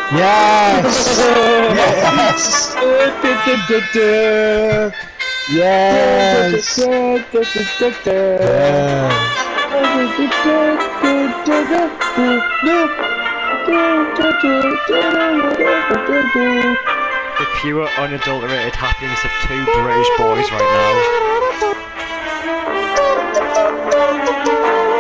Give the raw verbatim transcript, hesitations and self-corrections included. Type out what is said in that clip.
Yes! Yes! Yes! The pure, unadulterated happiness of two British boys right now.